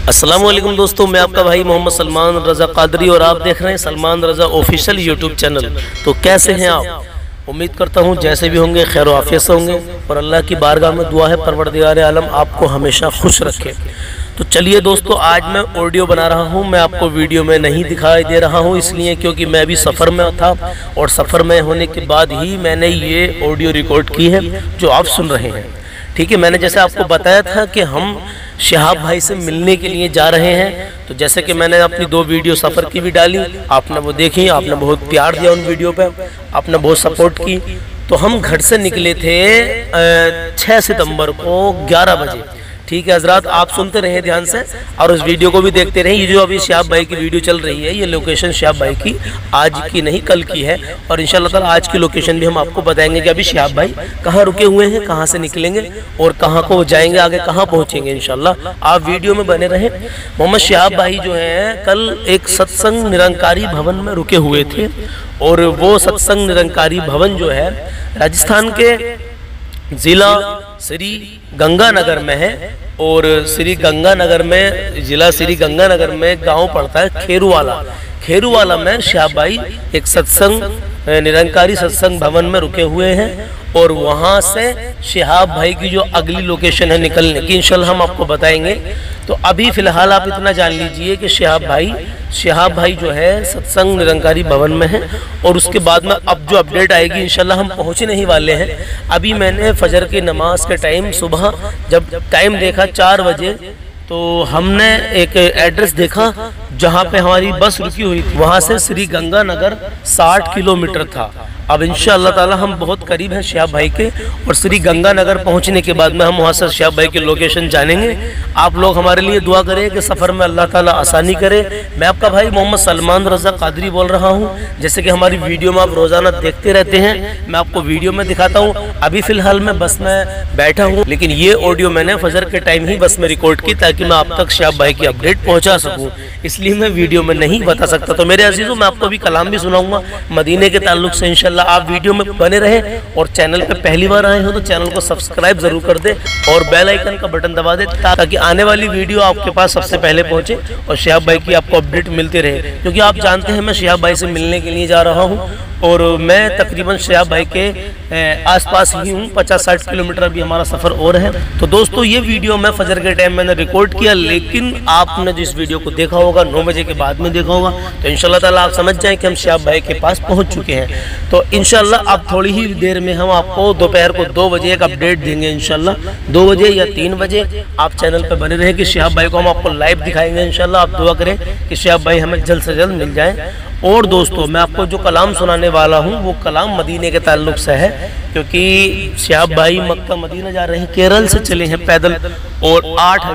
अस्सलाम वालेकुम दोस्तों, मैं आपका भाई मोहम्मद सलमान रज़ा कादरी और आप देख रहे हैं Salman Raza official YouTube channel. तो कैसे हैं आप? उम्मीद करता हूं जैसे भी होंगे खैर आफियत से होंगे और अल्लाह की बारगाह में दुआ है परवरदिगार आलम आपको हमेशा खुश रखे। तो चलिए दोस्तों, आज मैं ऑडियो बना रहा हूं, मैं आपको वीडियो में नहीं दिखाई दे रहा हूं इसलिए क्योंकि मैं अभी सफ़र में था और सफ़र में होने के बाद ही मैंने ये ऑडियो रिकॉर्ड की है जो आप सुन रहे हैं। ठीक है, मैंने जैसे आपको बताया था कि हम शहाब भाई से मिलने के लिए जा रहे हैं। तो जैसे कि मैंने अपनी 2 वीडियो सफ़र की भी डाली, आपने वो देखी, आपने बहुत प्यार दिया उन वीडियो पे, आपने बहुत सपोर्ट की। तो हम घर से निकले थे 6 सितंबर को 11 बजे। ठीक है हजरात, आप सुनते रहे ध्यान से और उस वीडियो को भी देखते रहे। ये जो अभी शहाब भाई की वीडियो चल रही है, ये लोकेशन शहाब भाई की आज की नहीं कल की है और इंशाल्लाह ताला आज की लोकेशन भी हम आपको बताएंगे कि अभी शहाब भाई कहाँ रुके हुए हैं, कहाँ से निकलेंगे और कहाँ को जाएंगे, आगे कहाँ पहुँचेंगे। इंशाल्लाह आप वीडियो में बने रहें। मोहम्मद शहाब भाई जो हैं कल एक सत्संग निरंकारी भवन में रुके हुए थे और वो सत्संग निरंकारी भवन जो है राजस्थान के ज़िला श्री गंगानगर में है और श्री गंगानगर में ज़िला श्री गंगानगर में गांव पड़ता है खेरूवाला। खेरूवाला में शहाब भाई एक सत्संग निरंकारी सत्संग भवन में रुके हुए हैं और वहाँ से शहाब भाई की जो अगली लोकेशन है निकलने की इंशाल्लाह हम आपको बताएंगे। तो अभी फ़िलहाल आप इतना जान लीजिए कि शहाब भाई जो है सत्संग निरंकारी भवन में है और उसके बाद में अब जो अपडेट आएगी इंशाल्लाह हम पहुँचने ही वाले हैं। अभी मैंने फजर की नमाज के टाइम सुबह जब टाइम देखा 4 बजे तो हमने एक एड्रेस देखा जहाँ पे हमारी बस रुकी हुई थी, वहाँ से श्री गंगानगर 60 किलोमीटर था। अब इंशाअल्लाह ताला हम बहुत करीब हैं शहाब भाई के और श्री गंगानगर पहुंचने के बाद में हम वहां से शहाब भाई की लोकेशन जानेंगे। आप लोग हमारे लिए दुआ करें कि सफ़र में अल्लाह ताला आसानी करे। मैं आपका भाई मोहम्मद सलमान रज़ा कादरी बोल रहा हूं। जैसे कि हमारी वीडियो में आप रोज़ाना देखते रहते हैं, मैं आपको वीडियो में दिखाता हूँ। अभी फ़िलहाल मैं बस में बैठा हूँ, लेकिन ये ऑडियो मैंने फजर के टाइम ही बस में रिकॉर्ड की ताकि मैं आप तक शहाब भाई की अपडेट पहुँचा सकूँ, इसलिए मैं वीडियो में नहीं बता सकता। तो मेरे अजीज़ों, मैं आपको अभी कलाम भी सुनाऊँगा मदीने के ताल्लुक से। इंशाल्लाह आप वीडियो में बने रहे और चैनल पे पहली बार आए हो तो चैनल को सब्सक्राइब जरूर कर दे और बेल आइकन का बटन दबा दे ताकि आने वाली वीडियो आपके पास सबसे पहले पहुंचे और शहाब भाई की आपको अपडेट मिलती रहे। क्योंकि आप जानते हैं मैं शहाब भाई से मिलने के लिए जा रहा हूं और मैं तकरीबन शहाब भाई के आसपास ही हूँ। 50-60 किलोमीटर अभी हमारा सफ़र और है। तो दोस्तों, ये वीडियो मैं फजर के टाइम मैंने रिकॉर्ड किया, लेकिन आपने जिस वीडियो को देखा होगा 9 बजे के बाद में देखा होगा, तो इंशाल्लाह ताला आप समझ जाएं कि हम शहाब भाई के पास पहुँच चुके हैं। तो इंशाल्लाह अब थोड़ी ही देर में हम आपको दोपहर को 2 बजे एक अपडेट देंगे। इंशाल्लाह 2 बजे या 3 बजे आप चैनल पर बने रहें कि शहाब भाई को हम आपको लाइव दिखाएंगे। इंशाल्लाह आप दुआ करें कि शहाब भाई हमें जल्द से जल्द मिल जाए। और दोस्तों, मैं आपको जो कलाम सुनाने वाला हूँ वो कलाम मदीने के ताल्लुक से है, क्योंकि शहाब भाई मक्का मदीना जा रहे हैं, केरल से चले हैं पैदल और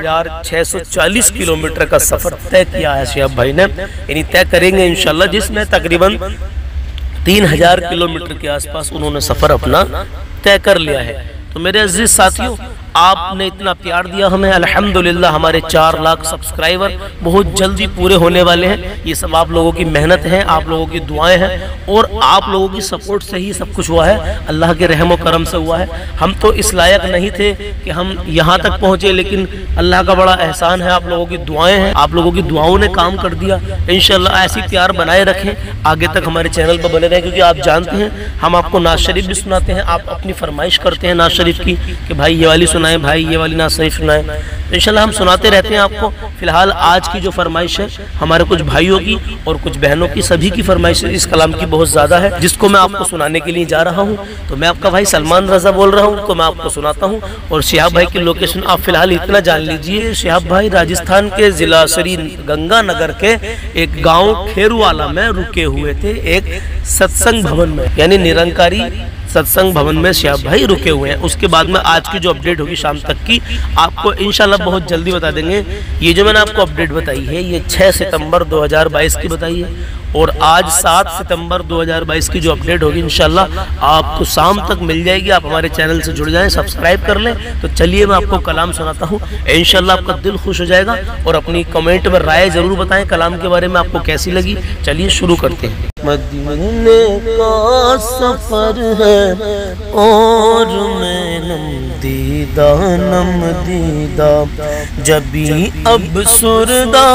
8640 किलोमीटर का सफ़र तय किया है शहाब भाई ने, यानी तय करेंगे इंशाल्लाह, जिसमें तकरीबन 3000 किलोमीटर के आसपास उन्होंने सफ़र अपना तय कर लिया है। तो मेरे अजीज साथियों, आपने इतना प्यार दिया हमें, अल्हम्दुलिल्लाह हमारे 4 लाख सब्सक्राइबर बहुत जल्दी पूरे होने वाले हैं। ये सब आप लोगों की मेहनत है, आप लोगों की दुआएं हैं और आप लोगों की सपोर्ट से ही सब कुछ हुआ है, अल्लाह के रहम व करम से हुआ है। हम तो इस लायक नहीं थे कि हम यहाँ तक पहुँचे, लेकिन अल्लाह का बड़ा एहसान है, आप लोगों की दुआएँ हैं, आप लोगों की दुआओं ने काम कर दिया। इंशाल्लाह ऐसी प्यार बनाए रखें, आगे तक हमारे चैनल पर बने रहें, क्योंकि आप जानते हैं हम आपको नाज शरीफ भी सुनाते हैं, आप अपनी फरमाइश करते हैं नाज शरीफ की कि भाई ये वाली सुनाएं, भाई ये वाली नाज शरीफ सुनाएं। इंशाल्लाह हम सुनाते रहते हैं आपको। फिलहाल आज की जो फरमाइश है हमारे कुछ भाइयों की और कुछ बहनों की, सभी की फरमाइश इस कलाम की बहुत ज़्यादा है, जिसको मैं आपको सुनाने के लिए जा रहा हूँ। तो मैं आपका भाई सलमान रज़ा बोल रहा हूँ, तो मैं आपको सुनाता हूँ। और शहाब भाई की लोकेशन आप फिलहाल इतना जान लीजिए, शहाब भाई राजस्थान के ज़िला श्री गंगानगर के एक गाँव खेरूवाला में रुके हुए थे, एक सत्संग भवन में, यानी निरंकारी सत्संग भवन में शहाब भाई रुके हुए हैं। उसके बाद में आज की जो अपडेट होगी शाम तक की आपको इंशाल्लाह बहुत जल्दी बता देंगे। ये जो मैंने आपको अपडेट बताई है ये 6 सितंबर 2022 की बताई है और आज 7 सितंबर 2022 की जो अपडेट होगी इंशाल्लाह आपको शाम तक मिल जाएगी। आप हमारे चैनल से जुड़ जाएं, सब्सक्राइब कर लें। तो चलिए मैं आपको कलाम सुनाता हूँ, इंशाल्लाह आपका दिल खुश हो जाएगा और अपनी कमेंट में राय ज़रूर बताएं कलाम के बारे में आपको कैसी लगी। चलिए शुरू करते हैं। मदीने का सफ़र है और मैं दीदा नम दीदा, जबी अब सुरदा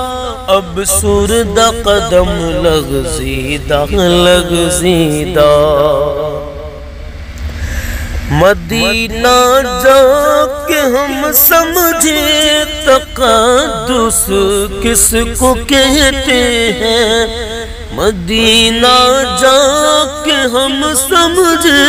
कदम लग़ज़ीदा लग़ज़ीदा। मदीना जाके हम समझे तक़द्दुस किसको कहते हैं, मदीना जाके हम समझे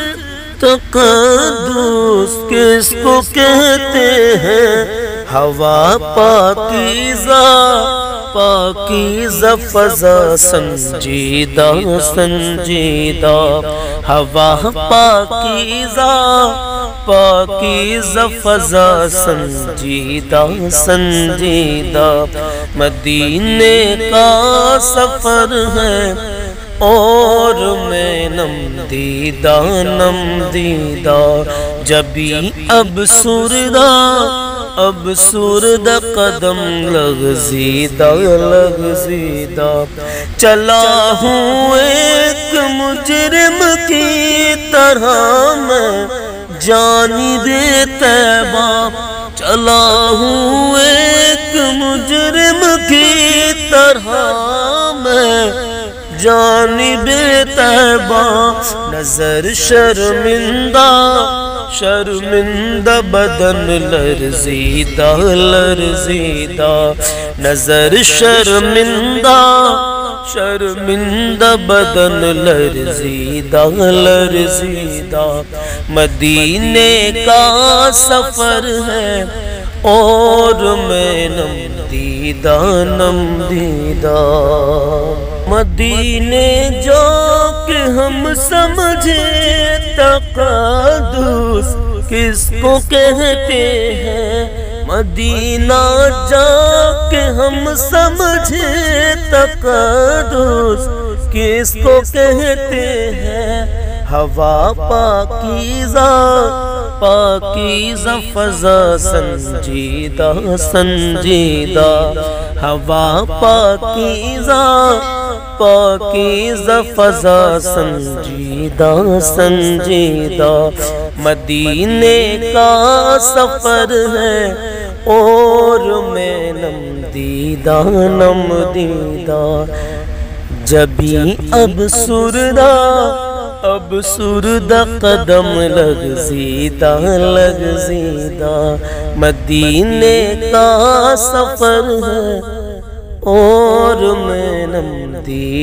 तक़द्दुस किसको कहते हैं। हवा पाकीज़ा पाकीज़ा फ़ज़ा संजीदा संजीदा, हवा पाकीज़ा पाकीज़ा फ़ज़ा संजीदा संजीदा। मदीने का सफ़र है और मैं नम दीदा, जबी अब सुरदा कदम लग़ज़ीदा लग़ज़ीदा। चला हूँ एक मुजरिम की तरह मैं जानिबे तैबा, चला हूँ एक मुजरिम की तरह मैं जानिबे तैबा। नजर शर्मिंदा शर्मिंदा बदन लर्ज़ीदा लर्ज़ीदा, नजर शर्मिंदा शर्मिंदा बदन लर्ज़ीदा लर्ज़ीदा। मदीने का सफ़र है और मैं नम दीदा। मदीने जाके हम समझे तक़द्दुस किसको कहते हैं, मदीना जाके हम समझे तक़द्दुस किसको कहते हैं। हवा पाकीज़ा पाकीज़ा फ़ज़ा संजीदा संजीदा, हवा पाकीज़ा पाकीज़ा फ़ज़ा संजीदा संजीदा। मदीने का सफ़र है और मैं नम दीदा जबी अब सुरदा कदम लग़ज़ीदा लग़ज़ीदा। मदीने का सफ़र है और मैं नम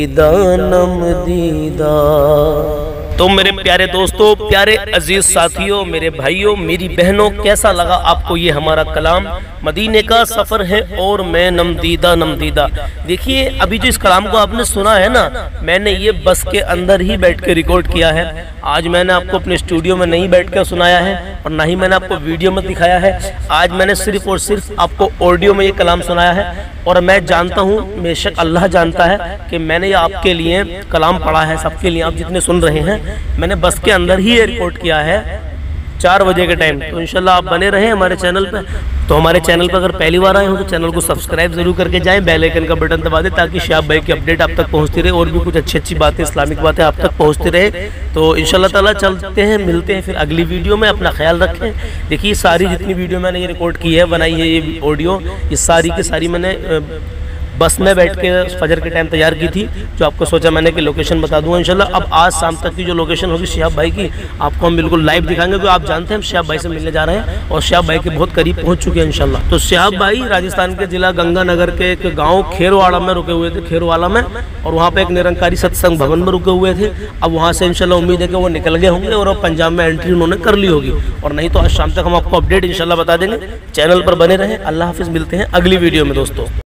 दीदा। तो मेरे प्यारे दोस्तों, प्यारे अजीज साथियों, मेरे भाइयों, मेरी बहनों, कैसा लगा आपको ये हमारा कलाम? मदीने का सफ़र है और मैं नम दीदा। देखिए, अभी जो इस कलाम को आपने सुना है ना, मैंने ये बस के अंदर ही बैठ के रिकॉर्ड किया है। आज मैंने आपको अपने स्टूडियो में नहीं बैठ कर सुनाया है और ना ही मैंने आपको वीडियो में दिखाया है। आज मैंने सिर्फ और सिर्फ आपको ऑडियो में ये कलाम सुनाया है। और मैं जानता हूँ, बेशक अल्लाह जानता है कि मैंने ये आपके लिए कलाम पढ़ा है, सबके लिए, आप जितने सुन रहे हैं, मैंने बस के अंदर ही ये रिकॉर्ड किया है 4 बजे के टाइम। तो इंशाल्लाह आप बने रहें हमारे चैनल पे। तो हमारे चैनल पर अगर पहली बार आए हो तो चैनल को सब्सक्राइब जरूर करके जाएं, बेल आइकन का बटन दबा दें ताकि शहाब भाई की अपडेट आप तक पहुंचती रहे और भी कुछ अच्छी बातें, इस्लामिक बातें आप तक पहुंचती रहे। तो इंशाल्लाह ताला चलते हैं, मिलते हैं फिर अगली वीडियो में। अपना ख्याल रखें। देखिए, सारी जितनी वीडियो मैंने ये रिकॉर्ड की है, बनाई है, ये ऑडियो, ये सारी की सारी मैंने बस में बैठ के फजर के टाइम तैयार की थी, जो आपको सोचा मैंने कि लोकेशन बता दूंगा इंशाल्लाह। अब आज शाम तक की जो लोकेशन होगी शहाब भाई की, आपको हम बिल्कुल लाइव दिखाएंगे, क्योंकि आप जानते हैं हम शहाब भाई से मिलने जा रहे हैं और शहाब भाई के बहुत करीब पहुंच चुके हैं इंशाल्लाह। तो शहाब भाई राजस्थान के जिला गंगानगर के एक गाँव खेरवाड़ा में रुके हुए थे, खेरवाला में, और वहाँ पे एक निरंकारी सत्संग भवन में रुके हुए थे। अब वहाँ से इंशाल्लाह उम्मीद है कि वो निकल गए होंगे और अब पंजाब में एंट्री उन्होंने कर ली होगी, और नहीं तो आज शाम तक हम आपको अपडेट इंशाल्लाह बता देंगे। चैनल पर बने रहें। अल्लाह हाफिज़, मिलते हैं अगली वीडियो में दोस्तों।